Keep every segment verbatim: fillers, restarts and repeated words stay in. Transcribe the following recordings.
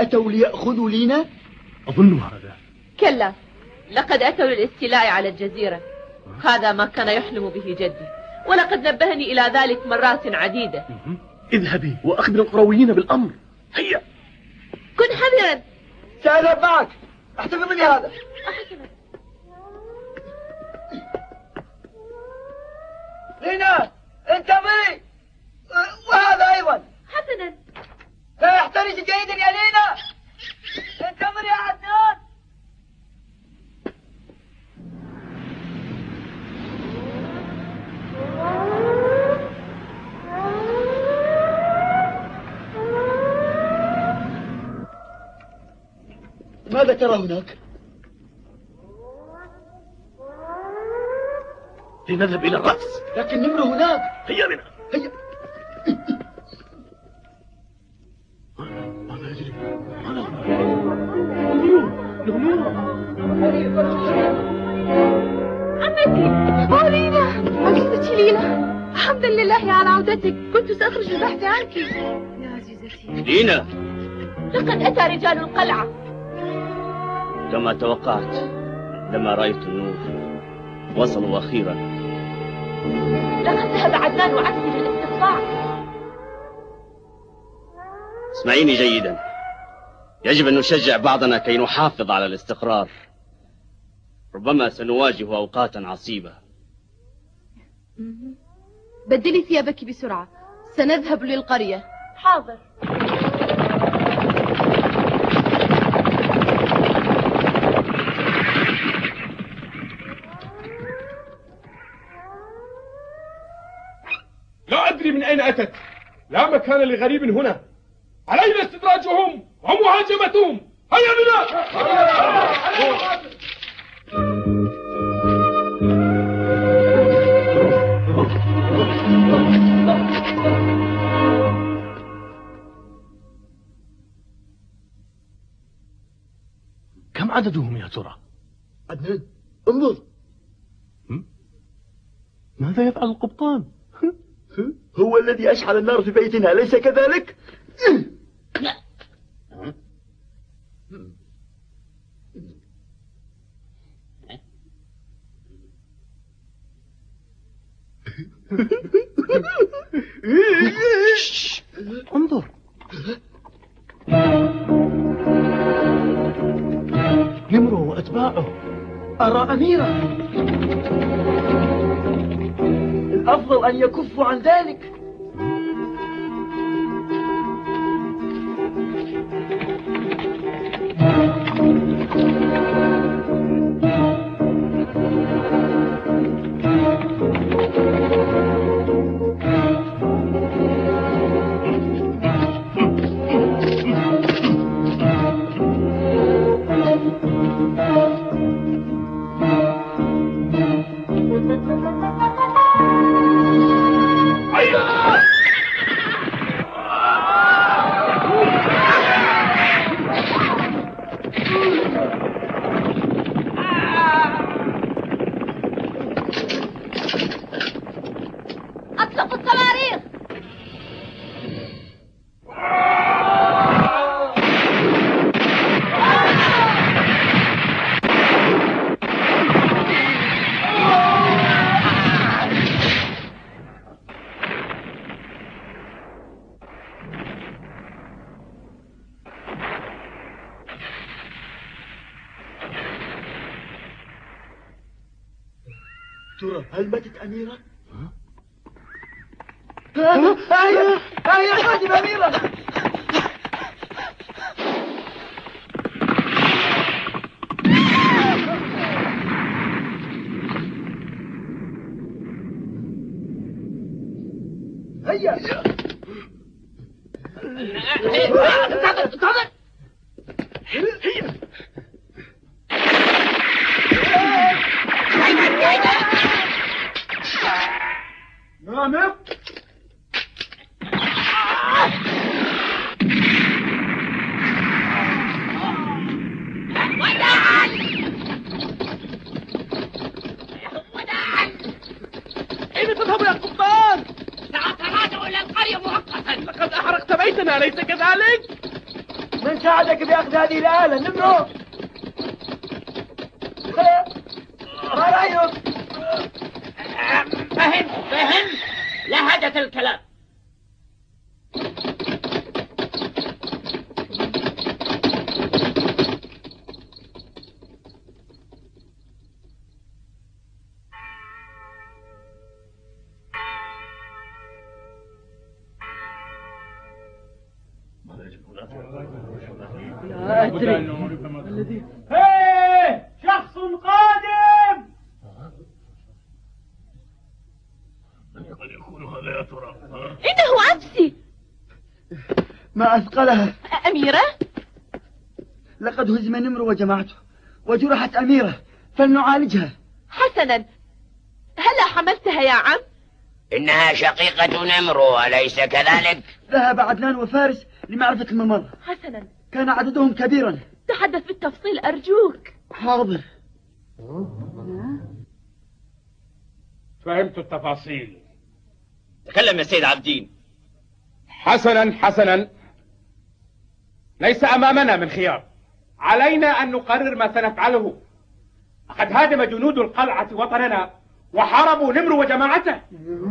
أتوا ليأخذوا لينا؟ أظن هذا. كلا، لقد أتوا للاستيلاء على الجزيرة. هذا ما كان يحلم به جدي، ولقد نبهني إلى ذلك مرات عديدة. اذهبي وأخبر القرويين بالأمر. هيا. كن حذرا. سأذهب معك، احتفظ لي هذا. أحسنا. لينا انتظري، وهذا أيضا. حسنا. لا يحترس جيدا يا لينا، انتظري يا عدنان. ماذا ترى هناك؟ لنذهب إلى الرأس. لكن نمر هناك. هيا بنا. هيا. ماذا يجري؟ ماذا نمور نمور. عمتي أولينا، عزيزتي لينا، حمدا لله على عودتك. كنت سأخرج البحث عنك يا عزيزتي لينا. لقد أتى رجال القلعة كما توقعت. لما رأيت النور وصلوا أخيرا. لقد ذهب عدنان وعدني للاستطلاع. اسمعيني جيدا، يجب أن نشجع بعضنا كي نحافظ على الاستقرار. ربما سنواجه أوقاتا عصيبة. بدلي ثيابك بسرعة، سنذهب للقرية. حاضر. لا أدري من أين أتت، لا مكان لغريب هنا. علينا استدراجهم ومهاجمتهم. هيا بنا. كم عددهم يا ترى؟ عدنان انظر. ماذا يفعل القبطان؟ هو الذي أشعل النار في بيتنا، أليس كذلك؟ انظر. نمرو وأتباعه. أرى أميرا. الأفضل أن يكفوا عن ذلك. ترى هل ماتت أميرة؟ هيا هيا خادم أميرة. هيا تفضل. نعم. أين تذهب يا قبطان؟ سأتراجع إلى القرية مؤقتا. لقد أحرقت بيتنا أليس كذلك؟ من أساعدك بأخذ هذه الآلة نمرو. ما رأيك؟ فهم فهم لا حاجة الكلام. لا أدري. هيه شخص قادم. قد يكون هذا يا ترى. إنه عبسي. ما أثقلها. أميرة؟ لقد هزم نمرو وجماعته وجرحت أميرة، فلنعالجها. حسنا، هلا حملتها يا عم؟ إنها شقيقة نمرو أليس كذلك؟ ذهب عدنان وفارس لمعرفة الممر. حسنا، كان عددهم كبيرا. تحدث بالتفصيل أرجوك. حاضر. فهمت التفاصيل. تكلم يا سيد عابدين. حسنا حسنا، ليس أمامنا من خيار، علينا أن نقرر ما سنفعله. لقد هاجم جنود القلعة وطننا وحاربوا نمرو وجماعته.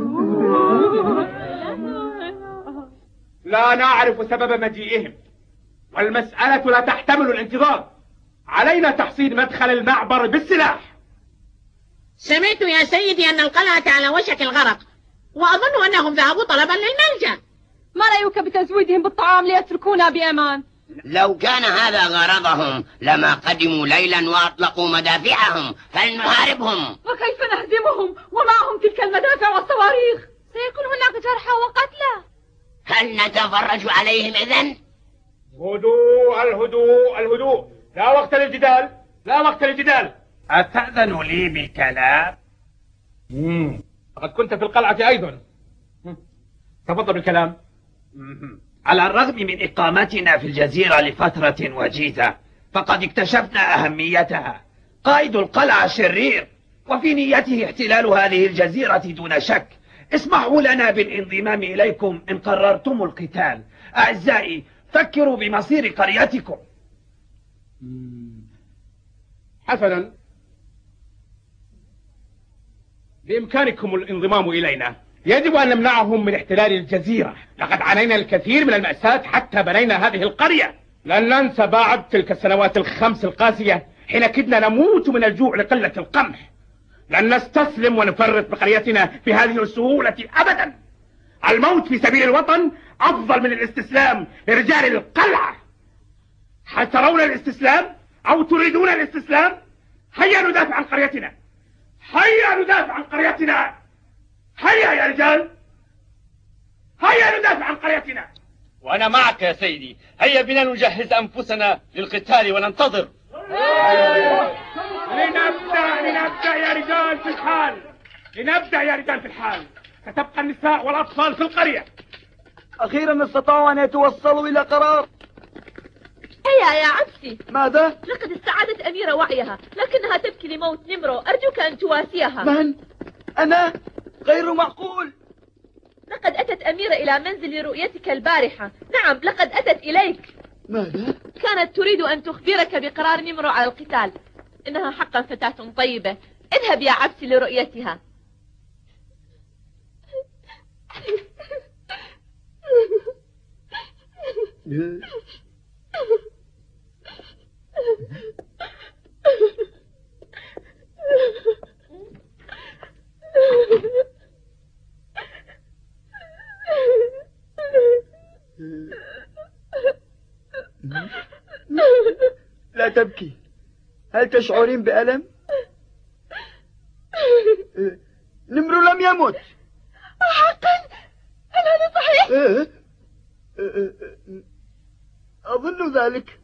لا نعرف سبب مجيئهم، والمسألة لا تحتمل الانتظار. علينا تحصين مدخل المعبر بالسلاح. سمعت يا سيدي أن القلعة على وشك الغرق، وأظن أنهم ذهبوا طلبا للملجأ. ما رأيك بتزويدهم بالطعام ليتركونا بأمان؟ لو كان هذا غرضهم لما قدموا ليلا وأطلقوا مدافعهم، فلنحاربهم. وكيف نهزمهم ومعهم تلك المدافع والصواريخ؟ سيكون هناك جرحى وقتلى. هل نتفرج عليهم إذن؟ هدوء الهدوء الهدوء، لا وقت للجدال، لا وقت للجدال. أتأذن لي بالكلام؟ مم. لقد كنت في القلعة أيضا. تفضل بالكلام. على الرغم من إقامتنا في الجزيرة لفترة وجيزة، فقد اكتشفنا أهميتها. قائد القلعة شرير، وفي نيته احتلال هذه الجزيرة دون شك. اسمحوا لنا بالانضمام إليكم إن قررتم القتال. أعزائي، فكروا بمصير قريتكم. حسنا، بإمكانكم الانضمام إلينا. يجب أن نمنعهم من احتلال الجزيرة. لقد عانينا الكثير من المأساة حتى بنينا هذه القرية. لن ننسى بعد تلك السنوات الخمس القاسية حين كدنا نموت من الجوع لقلة القمح. لن نستسلم ونفرط بقريتنا بهذه السهولة أبدا. الموت في سبيل الوطن أفضل من الاستسلام لرجال القلعة. هل ترون الاستسلام أو تريدون الاستسلام؟ هيا ندافع عن قريتنا، هيا ندافع عن قريتنا، هيا يا رجال، هيا ندافع عن قريتنا. وأنا معك يا سيدي. هيا بنا نجهز أنفسنا للقتال وننتظر. لنبدأ لنبدأ يا رجال في الحال، لنبدأ يا رجال في الحال. ستبقى النساء والأطفال في القرية. أخيرا استطاعوا أن يتوصلوا إلى قرار. هيا يا عبسي. ماذا؟ لقد استعادت أميرة وعيها، لكنها تبكي لموت نمرو. أرجوك أن تواسيها. من؟ أنا؟ غير معقول. لقد أتت أميرة إلى منزل رؤيتك البارحة. نعم، لقد أتت إليك. ماذا؟ كانت تريد أن تخبرك بقرار نمرو على القتال. إنها حقا فتاة طيبة. اذهب يا عبسي لرؤيتها. لا تبكي. هل تشعرين بألم؟ نمرو لم يمت. حقا؟ هل هذا صحيح؟ أظن ذلك.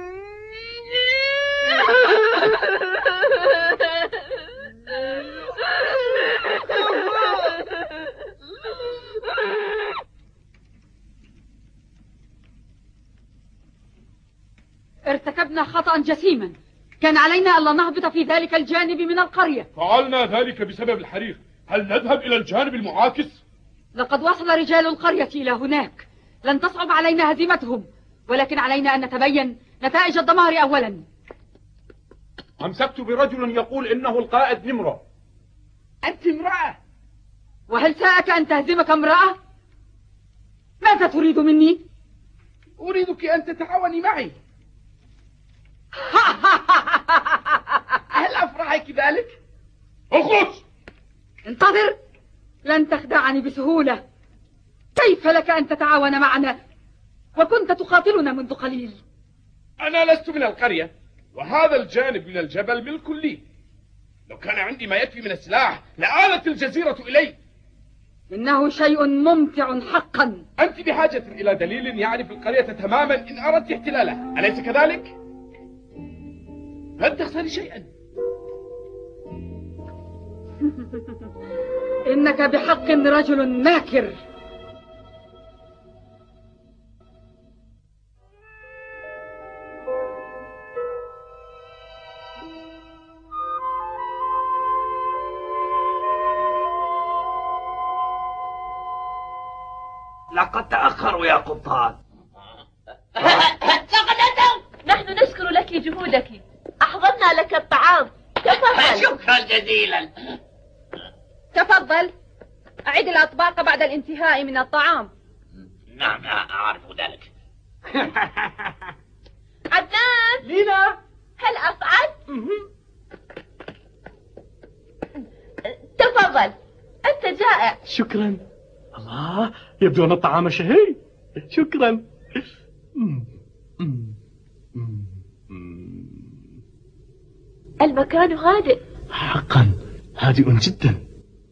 ارتكبنا خطأ جسيما. كان علينا ألا نهبط في ذلك الجانب من القرية. فعلنا ذلك بسبب الحريق. هل نذهب إلى الجانب المعاكس؟ لقد وصل رجال القرية إلى هناك. لن تصعب علينا هزيمتهم، ولكن علينا أن نتبين نتائج الدمار أولا. أمسكت برجل يقول إنه القائد نمرو. أنت امرأة. وهل ساءك أن تهزمك امرأة؟ ماذا تريد مني؟ أريدك أن تتعاوني معي. هل أفرحك ذلك؟ اخرج. انتظر، لن تخدعني بسهولة. كيف لك أن تتعاون معنا وكنت تقاتلنا منذ قليل؟ أنا لست من القرية، وهذا الجانب من الجبل ملك لي. لو كان عندي ما يكفي من السلاح لآلت الجزيرة إلي. إنه شيء ممتع حقا. أنت بحاجة إلى دليل يعرف القرية تماما إن أردت احتلالها، أليس كذلك؟ لن تخسري شيئا. إنك بحق رجل ماكر. لقد تأخروا يا قبطان. نحن نشكر لك جهودك، أحضرنا لك الطعام. تفضل. شكرا جزيلا. تفضل، أعد الأطباق بعد الانتهاء من الطعام. نعم أعرف ذلك. عدنان. لينا. هل أصعد؟ تفضل، أنت جائع. شكرا. الله، يبدو أن الطعام شهي. شكرا. المكان هادئ. حقا هادئ جدا.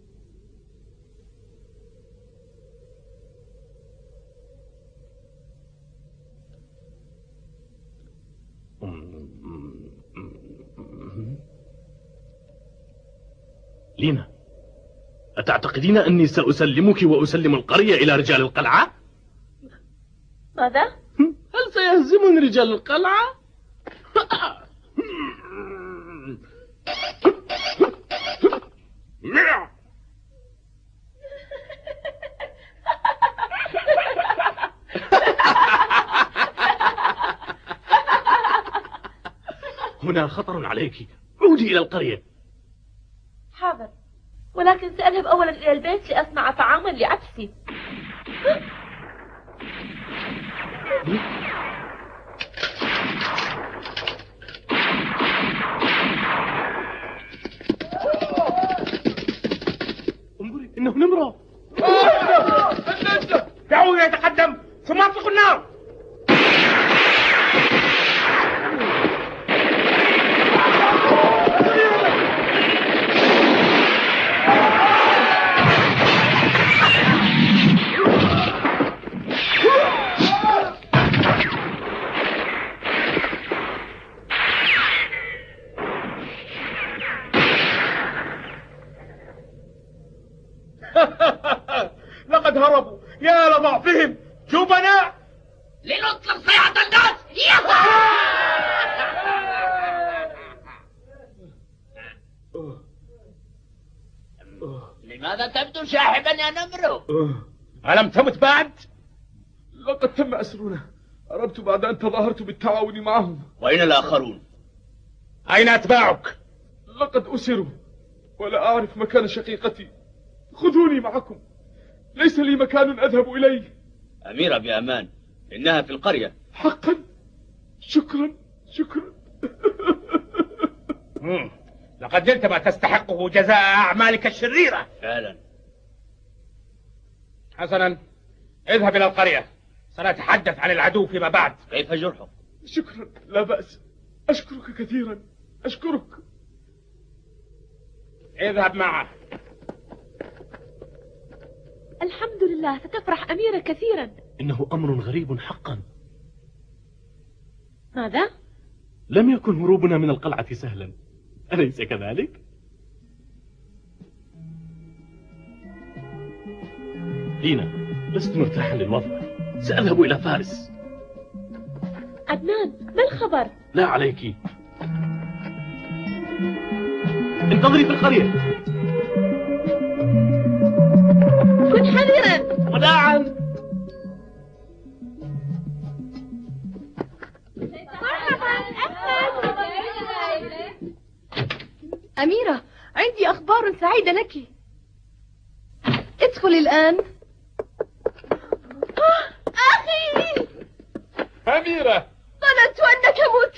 لينا، أتعتقدين أني سأسلمك وأسلم القرية إلى رجال القلعة؟ ماذا؟ هل سيهزمني رجال القلعة؟ هنا خطر عليك، عودي إلى القرية. حاضر، ولكن سأذهب أولا إلى البيت لأصنع طعاما لعبسي. انظري، إنه نمرة. دعوه يتقدم ثم اطلقوا النار. لقد هربوا، يا لضعفهم، جبناء. لنطلق صيحة الناس. لماذا تبدو شاحبا يا نمرو؟ ألم تمت بعد؟ لقد تم أسرنا، هربت بعد أن تظاهرت بالتعاون معهم. وأين الآخرون؟ أين أتباعك؟ لقد أسروا، ولا أعرف مكان شقيقتي. خذوني معكم، ليس لي مكان أذهب إليه. أميرة بأمان، إنها في القرية. حقا؟ شكرا شكرا. لقد نلت ما تستحقه جزاء أعمالك الشريرة. فعلا. حسنا، اذهب إلى القرية، سنتحدث عن العدو فيما بعد. كيف جرحه؟ شكرا، لا بأس. أشكرك كثيرا، أشكرك. اذهب معه. الحمد لله، ستفرح أميرة كثيرا. إنه أمر غريب حقا. ماذا؟ لم يكن هروبنا من القلعة سهلا، أليس كذلك؟ لينا، لست مرتاحا للوضع، سأذهب إلى فارس. عدنان، ما الخبر؟ لا عليك، انتظري في القرية. كن حذرا. وداعا. أميرة، عندي أخبار سعيدة لك. ادخل الآن. أخي! أميرة، ظننت أنك مت.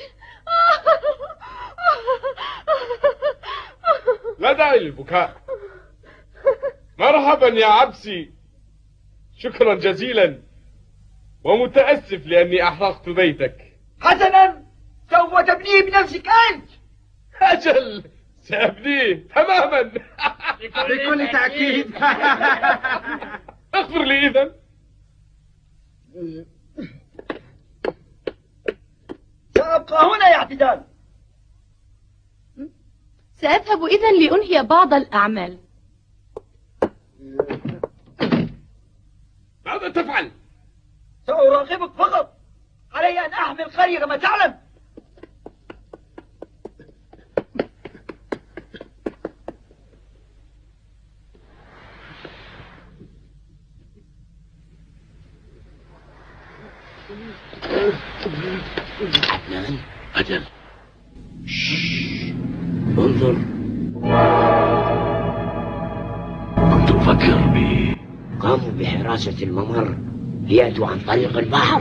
لا داعي للبكاء. مرحبا يا عبسي، شكرا جزيلا، ومتأسف لأني أحرقت بيتك. حسنا، سوف تبنيه بنفسك أنت. أجل، سأبنيه تماما. بكل تأكيد. اغفر لي إذن. سأبقى هنا يا اعتدال. سأذهب إذن لأنهي بعض الأعمال. ماذا تفعل؟ سأراقبك فقط، علي أن أحمي القرية كما تعلم. عدنان، أجل. انظر، كنت أفكر ب قاموا بحراسة الممر ليأتوا عن طريق البحر.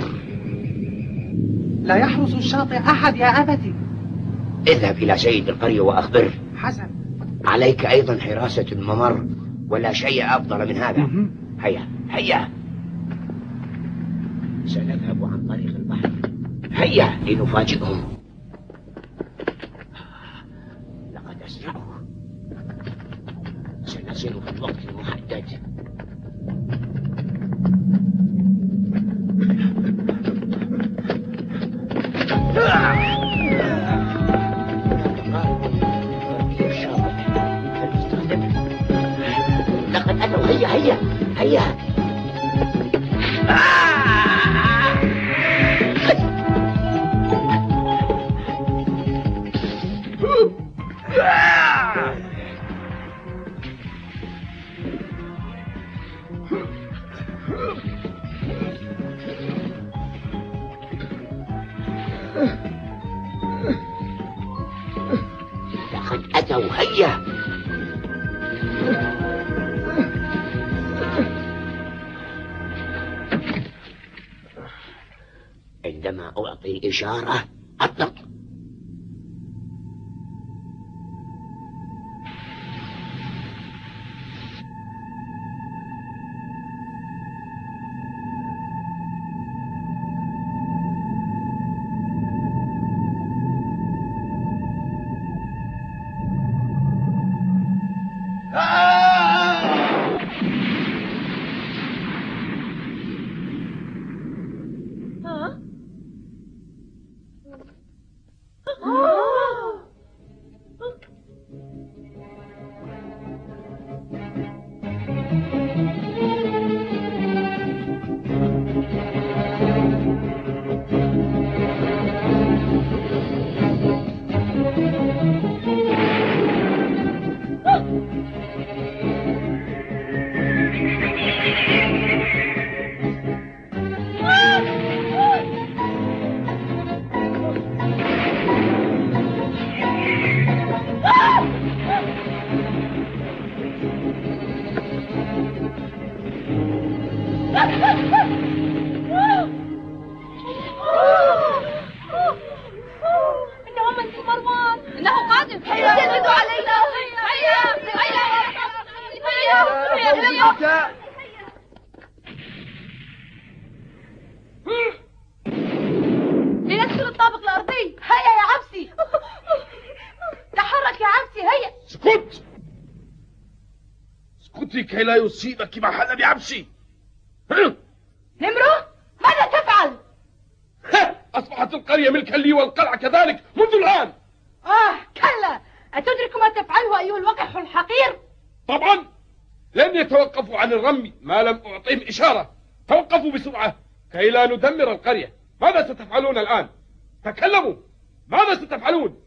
لا يحرس الشاطئ أحد يا أبتي. اذهب إلى سيد القرية وأخبره. حسن. عليك أيضا حراسة الممر، ولا شيء أفضل من هذا. هيا هيا، سنذهب عن طريق البحر. هيا لنفاجئهم. لقد أسرعوا، سنصل في الوقت المحدد. لقد أتوا. هيا هيا هيا. لقد أتوا. هيا. عندما أعطي الإشارة أطلق. لندخل الطابق الأرضي. هيا يا عبسي، تحرك يا عبسي. هيا. اسكت، اسكتي كي لا يصيبك ما حل بعبسي. نمرو، ماذا تفعل؟ أصبحت القرية ملكا لي والقلعة كذلك منذ الآن. آه كلا، أتدرك ما تفعله أيها الوقح الحقير؟ طبعا، لن يتوقفوا عن الرمي ما لم أعطيهم إشارة. توقفوا بسرعة كي لا ندمر القرية. ماذا ستفعلون الآن؟ تكلموا، ماذا ستفعلون؟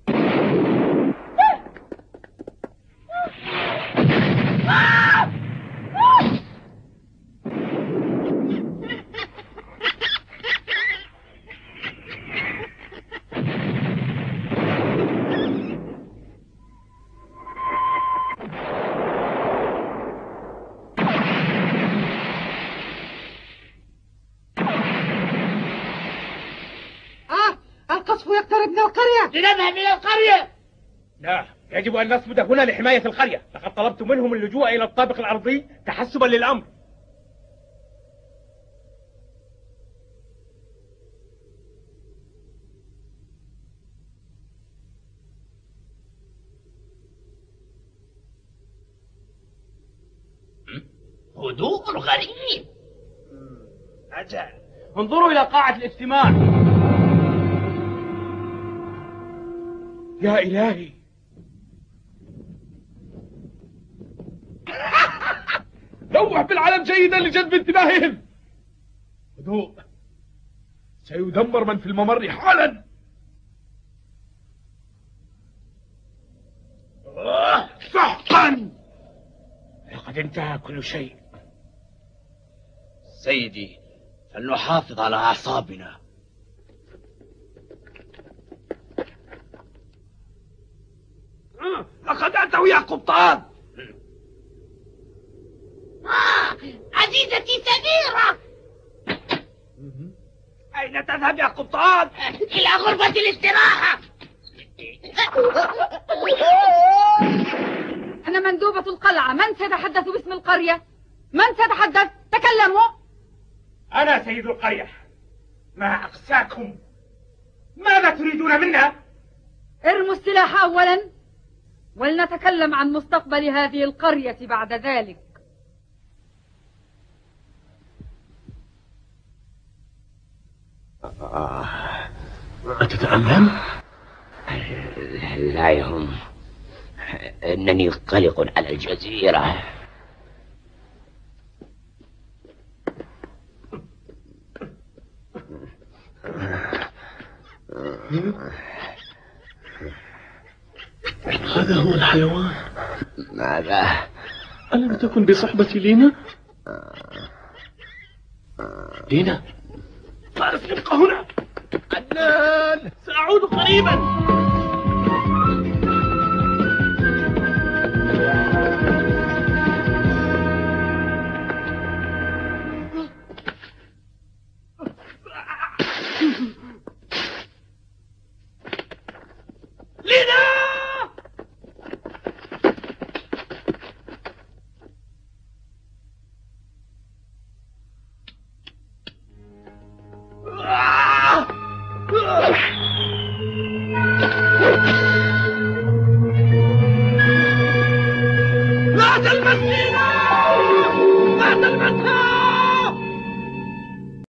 نهرب من القرية. لنذهب إلى القرية. لا، يجب أن نصمد هنا لحماية القرية. لقد طلبت منهم اللجوء إلى الطابق الأرضي تحسبا للأمر. هدوء غريب. أجل، انظروا إلى قاعة الاجتماع. يا إلهي. نوه بالعلم جيدا لجذب انتباههم. هدوء، سيدمر من في الممر حالا. سحقا، لقد انتهى كل شيء. سيدي، فلنحافظ على أعصابنا. لقد أتوا يا قبطان. عزيزتي سميرة، أين تذهب يا قبطان؟ إلى غرفة الاستراحة. أنا مندوبة القلعة. من سيتحدث باسم القرية؟ من سيتحدث؟ تكلموا. أنا سيد القرية. ما أقساكم؟ ماذا تريدون منا؟ ارموا السلاح أولا، ولنتكلم عن مستقبل هذه القرية بعد ذلك. أتتألم؟ لا يهم، إنني قلق على الجزيرة. هذا هو الحيوان. ماذا؟ ألم تكن بصحبة لينا؟ لينا، فارس ابقى هنا. عدنان، سأعود قريبا. Ah!